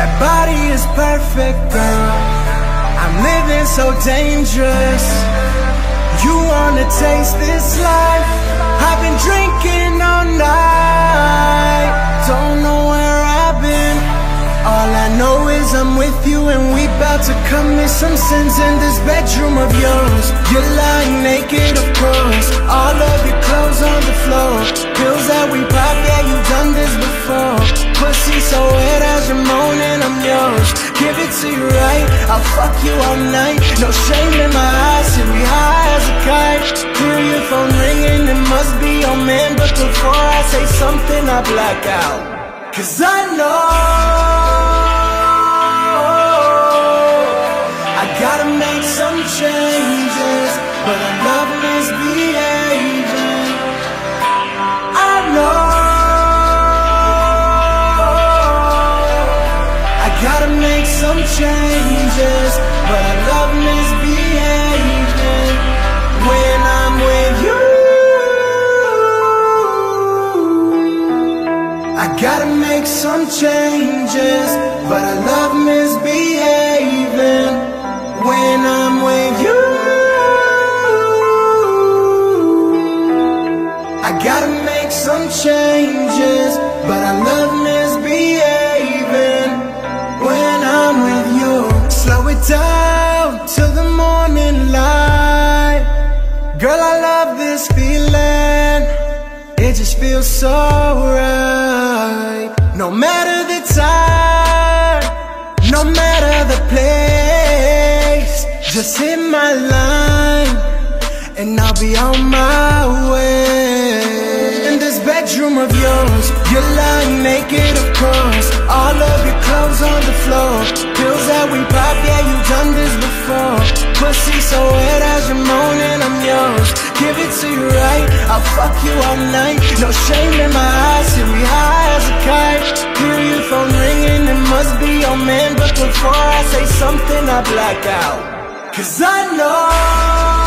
That body is perfect, girl. I'm living so dangerous. You wanna taste this life? I've been drinking all night. Don't know where I've been. All I know is I'm with you, and we bout to commit some sins in this bedroom of yours. You're lying naked, of course. All of your clothes on the floor. Pills that we pop, yeah, you've done this before. Pussy so wet as you're moaning, I'm yours. Give it to you right, I'll fuck you all night. No shame in my eyes, see me high as a kite. Hear your phone ringing, it must be your man. But before I say something, I black out. 'Cause I know I gotta make some changes, but I love misbehaving. I know I gotta make some changes, but I love misbehaving. When I'm with you, I gotta make some changes, but I love misbehaving. When I'm with you, I gotta make some changes, but I love misbehaving. When I'm with you, slow it down till the morning light. Girl, I love this feeling. It just feels so right. No matter the time, no matter the place, just hit my line, and I'll be on my way. In this bedroom of yours, you're lying naked, of course. All of your clothes on the floor. Pills that we pop, yeah, you've done this before. Pussy so wet as you're moaning, I'm yours. Give it to you right, I'll fuck you all night. No shame in my eyes, see me high as a kite. Hear your phone ringing, it must be your man. But before I say something, I black out. 'Cause I know